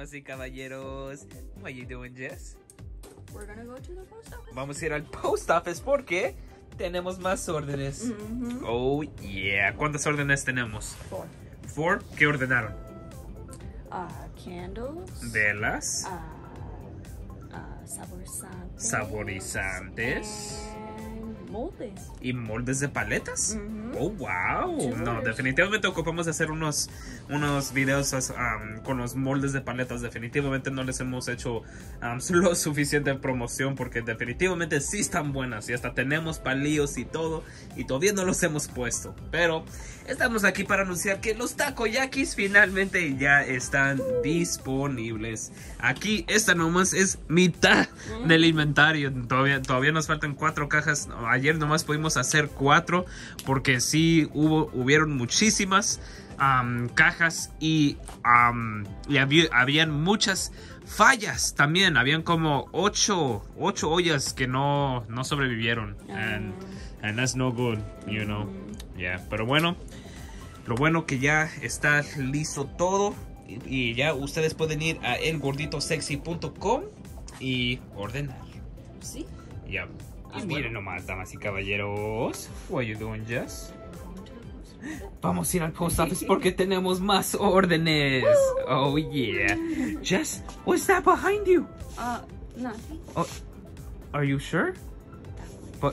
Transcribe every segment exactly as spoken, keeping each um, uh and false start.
damas y caballeros. What are you doing, Jess? We're gonna go to the post office. Vamos a ir al post office porque tenemos más órdenes. Mm-hmm. Oh, yeah. ¿Cuántas órdenes tenemos? Four. Four. ¿Qué ordenaron? Uh, candles. Velas. Uh, uh, saborizantes. Saborizantes. And moldes. ¿Y moldes de paletas? Mm-hmm. Oh, wow. Two No, orders. definitivamente ocupamos hacer unos, unos videos um, con los moldes de paletas. Definitivamente no les hemos hecho um, lo suficiente promoción porque definitivamente sí están buenas. Y hasta tenemos palillos y todo. Y todavía no los hemos puesto. Pero estamos aquí para anunciar que los takoyakis finalmente ya están disponibles. Aquí esta nomás es mitad del inventario. Todavía, todavía nos faltan cuatro cajas. Ayer nomás pudimos hacer cuatro porque sí hubo, hubieron muchísimas um, cajas y, um, y había, habían muchas fallas también. Habían como ocho, ocho ollas que no, no sobrevivieron. And, and that's no good, you know. Yeah, pero bueno, lo bueno que ya está listo todo y, y ya ustedes pueden ir a el gordito sexy punto com y ordenar. Sí. Ya. Ah, Y bueno. miren nomás, damas y caballeros. What are you doing, Jess? Vamos a ir al post office porque tenemos más órdenes. Oh, yeah. Jess, what's that behind you? Uh, nothing. Oh, are you sure? But,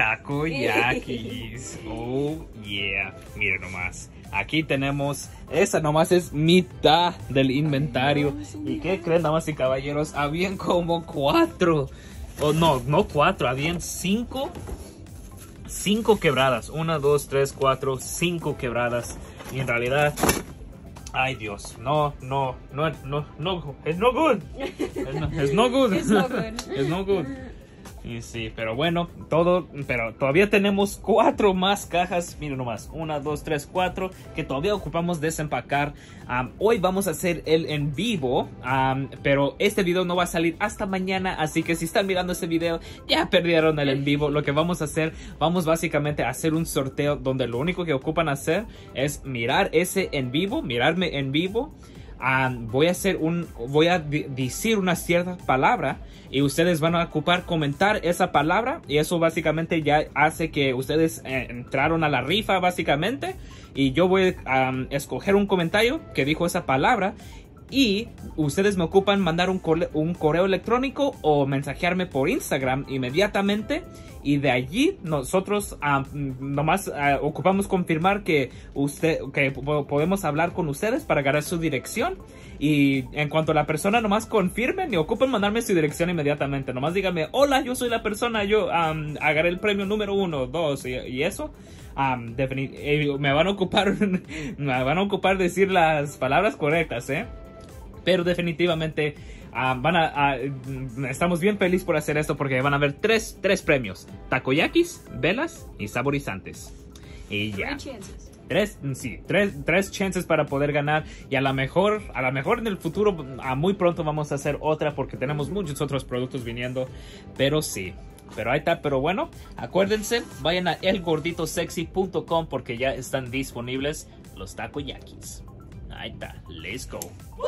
takoyakis. Oh, yeah. Miren nomás. Aquí tenemos, esa nomás es mitad del inventario. ¿Y qué creen, damas y caballeros? Habían como cuatro. Oh, no, no cuatro, habían cinco. Cinco quebradas. Una, dos, tres, cuatro, cinco quebradas. Y en realidad, ay Dios, no, no, no, no, no, it's no good. It's no, it's no good. It's no good. It's no good. Y sí, pero bueno, todo, pero todavía tenemos cuatro más cajas, miren nomás, una, dos, tres, cuatro, que todavía ocupamos desempacar. Um, hoy vamos a hacer el en vivo, um, pero este video no va a salir hasta mañana, así que si están mirando este video, ya perdieron el en vivo. Lo que vamos a hacer, vamos básicamente a hacer un sorteo donde lo único que ocupan hacer es mirar ese en vivo, mirarme en vivo. Um, voy a hacer un, voy a decir una cierta palabra y ustedes van a ocupar comentar esa palabra y eso básicamente ya hace que ustedes eh, entraron a la rifa básicamente y yo voy a um, escoger un comentario que dijo esa palabra y ustedes me ocupan mandar un, correo, un correo electrónico o mensajearme por Instagram inmediatamente y de allí nosotros um, nomás uh, ocupamos confirmar que usted que podemos hablar con ustedes para agarrar su dirección y en cuanto la persona nomás confirme me ocupan mandarme su dirección inmediatamente. Nomás díganme, hola, yo soy la persona, yo um, agarré el premio número uno, dos y, y eso. Um, eh, me van a ocupar me van a ocupar decir las palabras correctas, eh pero definitivamente uh, van a, uh, estamos bien felices por hacer esto porque van a haber tres, tres premios: takoyakis, velas y saborizantes. Y ya. Three chances. Tres, sí, tres, tres chances para poder ganar y a lo mejor, a lo mejor en el futuro, a muy pronto vamos a hacer otra porque tenemos muchos otros productos viniendo, pero sí. Pero ahí está, pero bueno, acuérdense, vayan a el gordito sexy punto com porque ya están disponibles los takoyakis. Ahí está, let's go.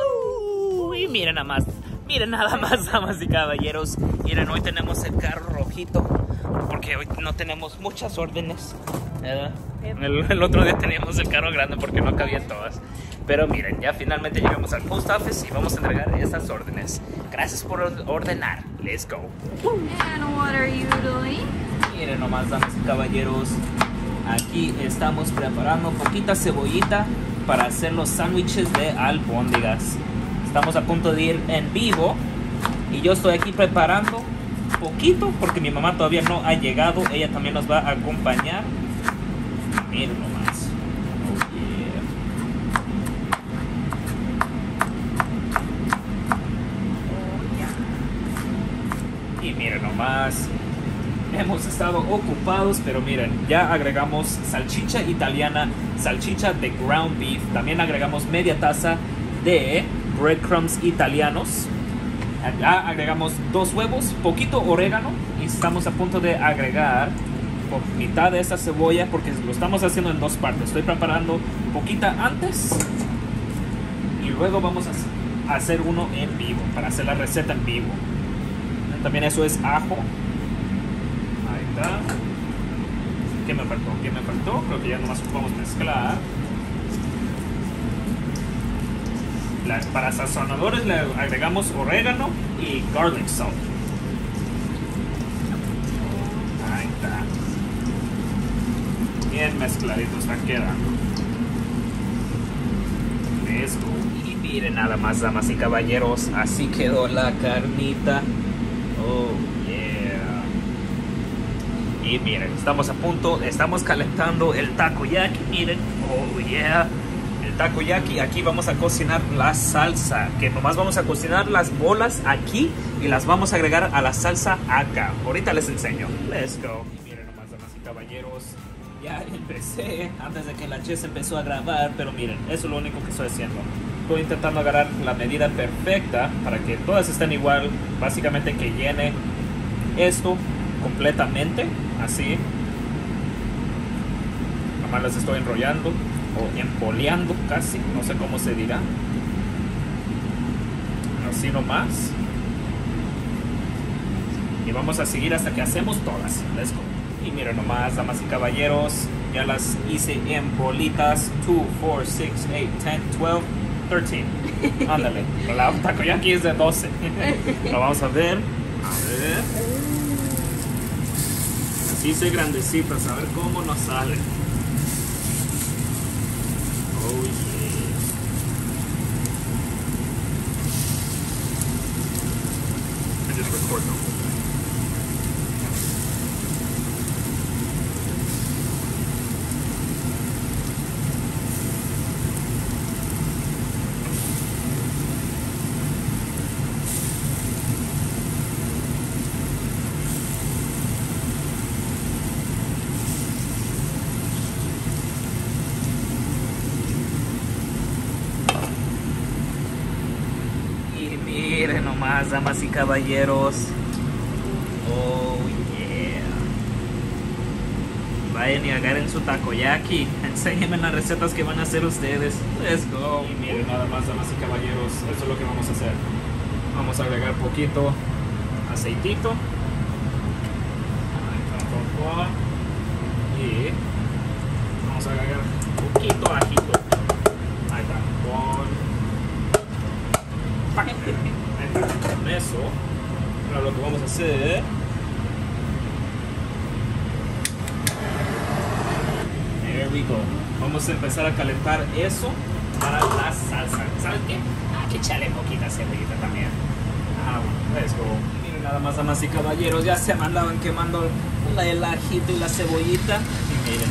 Uh, y miren nada más, miren nada más, damas y caballeros. Miren, hoy tenemos el carro rojito porque hoy no tenemos muchas órdenes, ¿verdad? El, el otro día teníamos el carro grande porque no cabían todas. Pero miren, ya finalmente llegamos al post office y vamos a entregar esas órdenes. Gracias por ordenar. Let's go. And what are you doing? Miren nomás, damas y caballeros. Aquí estamos preparando poquita cebollita para hacer los sándwiches de albóndigas. Estamos a punto de ir en vivo y yo estoy aquí preparando poquito porque mi mamá todavía no ha llegado. Ella también nos va a acompañar. Miren nomás. Oh, yeah. Oh, yeah. Y miren nomás. Hemos estado ocupados, pero miren, ya agregamos salchicha italiana, salchicha de ground beef. También agregamos media taza de breadcrumbs italianos. Ya agregamos dos huevos, poquito orégano y estamos a punto de agregar por mitad de esta cebolla porque lo estamos haciendo en dos partes. Estoy preparando poquita antes y luego vamos a hacer uno en vivo, para hacer la receta en vivo. También eso es ajo. Ahí está. ¿Qué me faltó? ¿Qué me faltó? Creo que ya nomás podemos mezclar. La, para sazonadores le agregamos orégano y garlic salt. Ahí está. Bien mezcladitos están quedando. Esto. Y miren nada más, damas y caballeros, así quedó la carnita. Oh yeah. Y miren, estamos a punto, estamos calentando el takoyaki. Miren, oh yeah. El takoyaki, aquí vamos a cocinar la salsa, que nomás vamos a cocinar las bolas aquí y las vamos a agregar a la salsa acá. Ahorita les enseño. Let's go. Y miren nomás, damas y caballeros, ya empecé antes de que la Jess empezó a grabar, pero miren, eso es lo único que estoy haciendo. Estoy intentando agarrar la medida perfecta para que todas estén igual, básicamente que llene esto completamente, así. Nomás las estoy enrollando o emboleando casi, no sé cómo se dirá. Así nomás. Y vamos a seguir hasta que hacemos todas. Let's go. Y miren nomás, damas y caballeros, ya las hice en bolitas. dos, cuatro, seis, ocho, diez, doce, trece. Ándale, la takoyaki es de doce. Lo vamos a ver. A ver. Así hice grandecitas, a ver cómo nos sale. Oh yeah. I just record them. Miren nomás, damas y caballeros. Oh yeah. Vayan y agarren su takoyaki. Enséñenme las recetas que van a hacer ustedes. Let's go. Y miren nada más, damas y caballeros, eso es lo que vamos a hacer. Vamos a agregar poquito aceitito. Y vamos a agregar poquito ajito. Ahí está. Con con eso, ahora lo que vamos a hacer, there we go, vamos a empezar a calentar eso para la salsa. ¿Sabes qué? Aquí echarle poquita cebollita también. Ah, bueno, let's go. Miren nada más, damas y caballeros, ya se me andaban quemando el ajito y la cebollita. Y miren,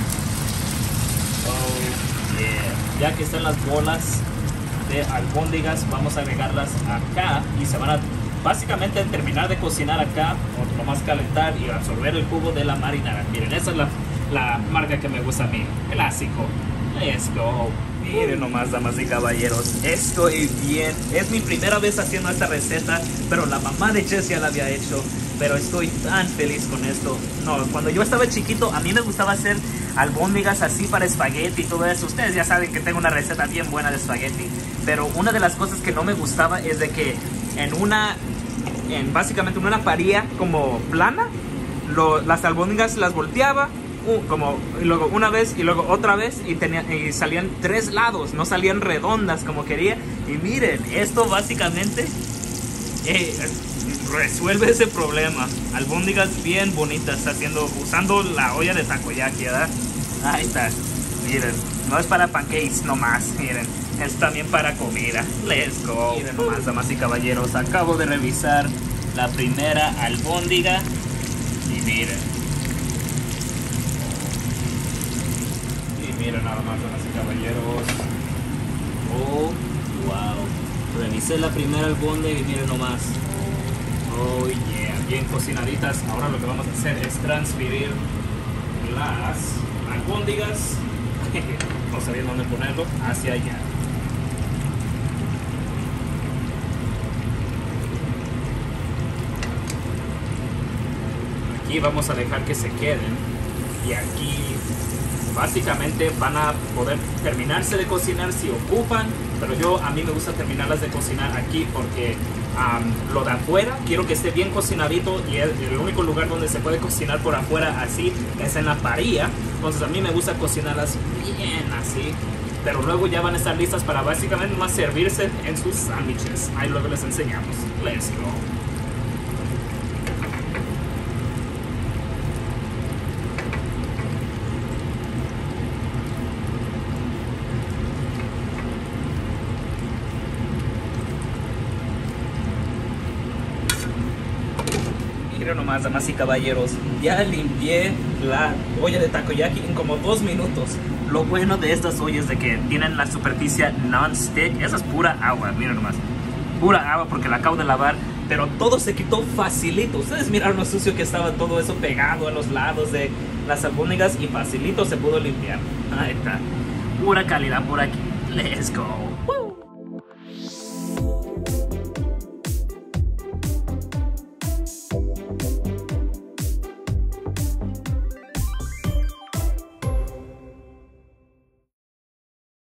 oh yeah, ya que están las bolas de albóndigas, vamos a agregarlas acá y se van a básicamente terminar de cocinar acá, o nomás calentar y absorber el jugo de la marinara. Miren, esa es la, la marca que me gusta a mí, clásico. Let's go. Miren nomás, damas y caballeros, estoy bien. Es mi primera vez haciendo esta receta, pero la mamá de Jess ya la había hecho. Pero estoy tan feliz con esto. No, cuando yo estaba chiquito, a mí me gustaba hacer albóndigas así para espagueti y todo eso. Ustedes ya saben que tengo una receta bien buena de espagueti. Pero una de las cosas que no me gustaba es de que en una, en básicamente en una parilla como plana, lo, las albóndigas las volteaba. Uh, como y luego una vez y luego otra vez y, tenía, y salían tres lados, no salían redondas como quería. Y miren, esto básicamente eh, resuelve ese problema. Albóndigas bien bonitas haciendo, usando la olla de takoyaki, ¿verdad? Ahí está, miren, no es para pancakes nomás, miren, es también para comida. Let's go. Miren nomás, damas y caballeros, acabo de revisar la primera albóndiga y miren. Miren nada más, damas y caballeros. Oh, wow. Revisé la primera albóndiga y miren nomás. Oh, yeah. Bien cocinaditas. Ahora lo que vamos a hacer es transferir las albóndigas, no sabía dónde ponerlo, hacia allá. Aquí vamos a dejar que se queden. Y aquí básicamente van a poder terminarse de cocinar si ocupan, pero yo a mí me gusta terminarlas de cocinar aquí porque um, lo de afuera quiero que esté bien cocinadito y el, el único lugar donde se puede cocinar por afuera así es en la parrilla. Entonces a mí me gusta cocinarlas bien así, pero luego ya van a estar listas para básicamente más servirse en sus sándwiches. Ahí luego les enseñamos. Let's go. Miren nomás, damas y caballeros, ya limpié la olla de takoyaki en como dos minutos. Lo bueno de estas ollas es de que tienen la superficie non-stick. Esa es pura agua, miren nomás. Pura agua porque la acabo de lavar, pero todo se quitó facilito. Ustedes miraron lo sucio que estaba todo eso pegado a los lados de las albóndigas y facilito se pudo limpiar. Ahí está. Pura calidad por aquí. Let's go.